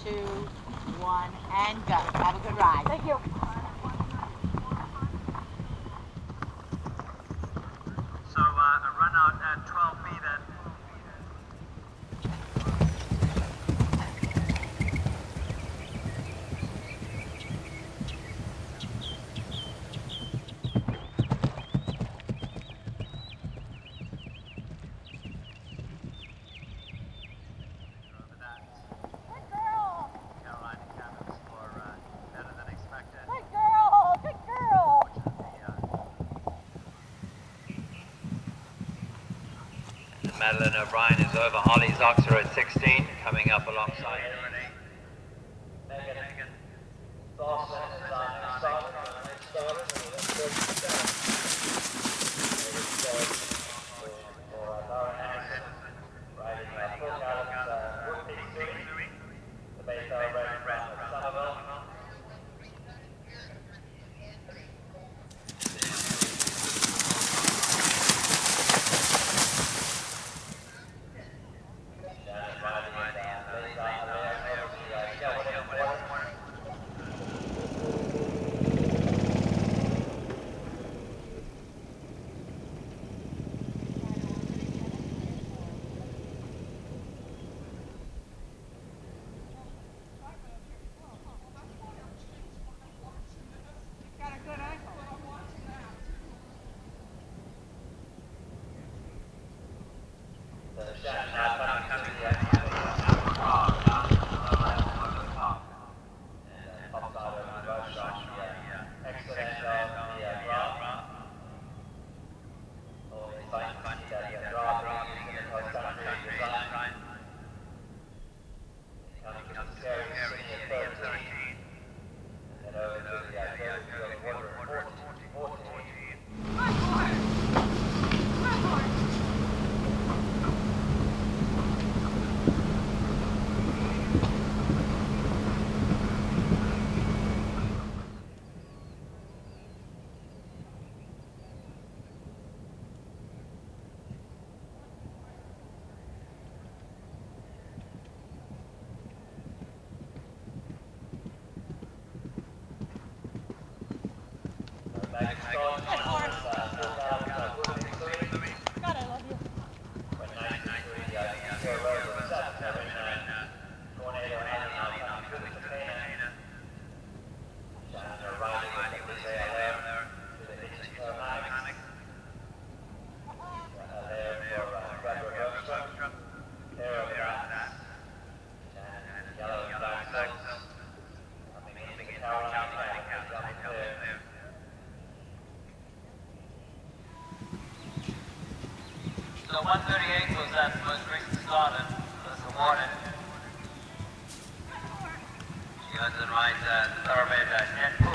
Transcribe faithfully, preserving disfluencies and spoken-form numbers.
two, one, and go. Have a good ride. Thank you. So uh, a run out at twelve B then. Madeline O'Brien is over Holly's Oxer at sixteen, coming up alongside Renee. Megan, Megan. Dawson is on next starter, next starter, for Lauren Anderson, riding uh, Phil Gallups, uh, Woodpeak three, the Bayfell Red from Somerville. So one thirty-eight was that most recent starter, was awarded. She goes and rides uh, thoroughbred uh, Net Pool.